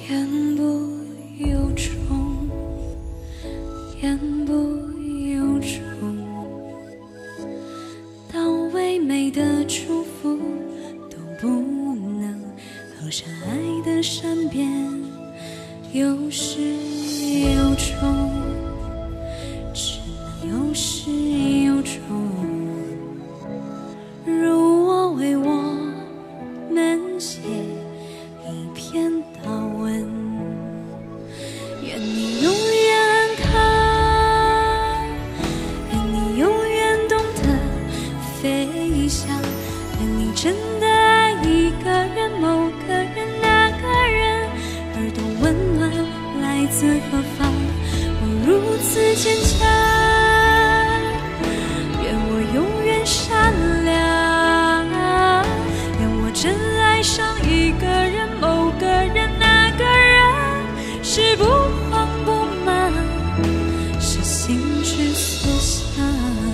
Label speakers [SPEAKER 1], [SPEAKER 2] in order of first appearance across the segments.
[SPEAKER 1] 言不由衷，言不由衷，当唯美的祝福都不能好像爱的善变，有始有终，只能有始有终。如我为我们写一篇祷文，愿你永远看，愿你永远懂得飞翔，愿你真的爱一个人，某个人，那个人，而懂温暖来自何方。我如此坚强，愿我永远善良，愿我真爱上一个人，某个人，那个人，是不慌不慢，是心之所向。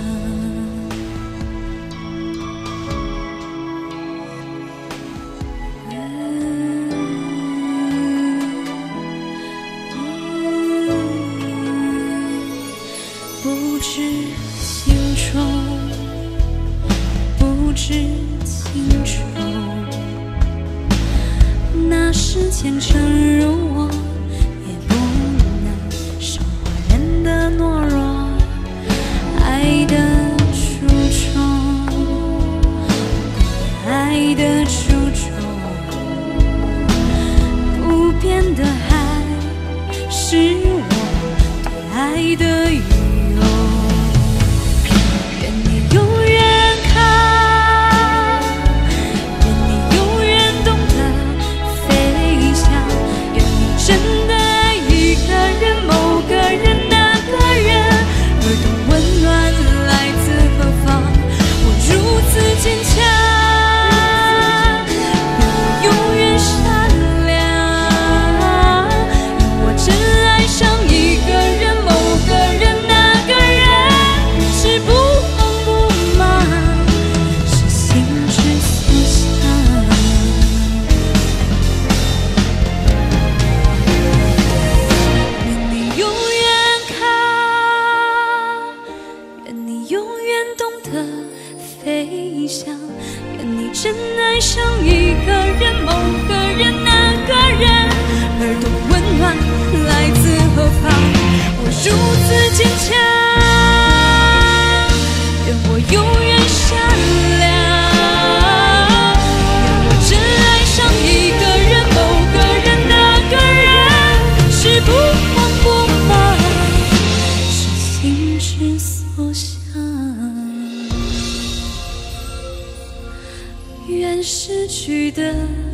[SPEAKER 1] 不知轻重，不知轻重，那时虔诚如我，也不能收获人的懦弱。爱的初衷，爱的初衷，不变的还是我对爱的欲。飞翔，愿你真爱上一个人，某个人，那个人，而懂温暖来自何方。我如此坚强，愿我永远善良，愿我真爱上一个人，某个人，那个人，是不慌不忙，是心之所向。愿失去的